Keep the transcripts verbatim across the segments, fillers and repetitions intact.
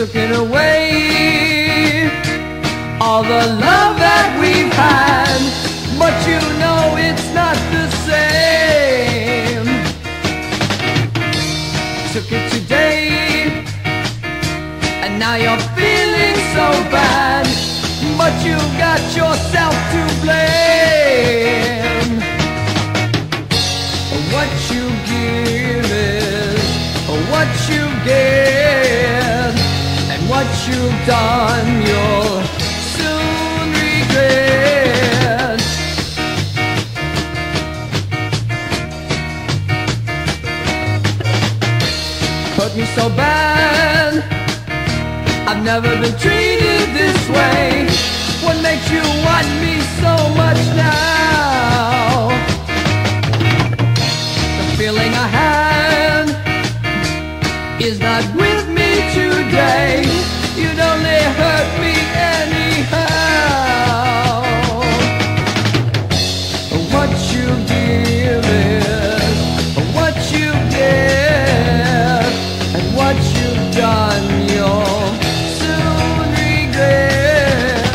took it away, all the love that we've had, but you know it's not the same. Took it today, and now you're feeling so bad, but you got yourself to blame. What you give is what you get, and what you've done you'll soon regret. Hurt me so bad, I've never been treated this way. What makes you want me so much now? The feeling I had is not with me today. You'd only hurt me anyhow. What you give is what you get, and what you've done you'll soon regret.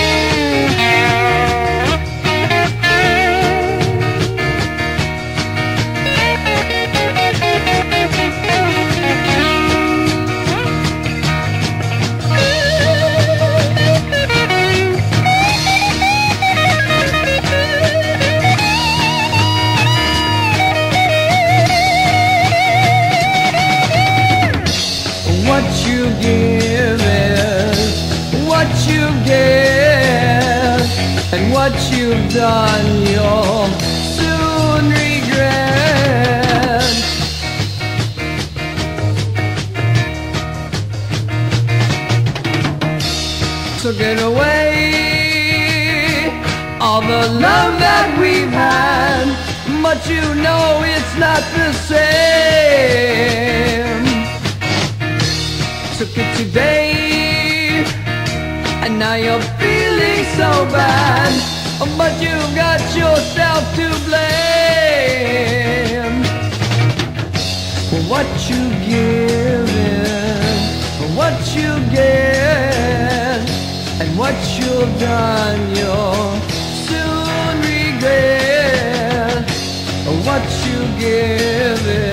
What you give is what you get, and what you've done you'll soon regret. Took it away, all the love that we've had, but you know it's not the same. Took it today, and now you're feeling so bad, but you've got yourself to blame. What you give is what you get, and what you've done you'll soon regret. What you give is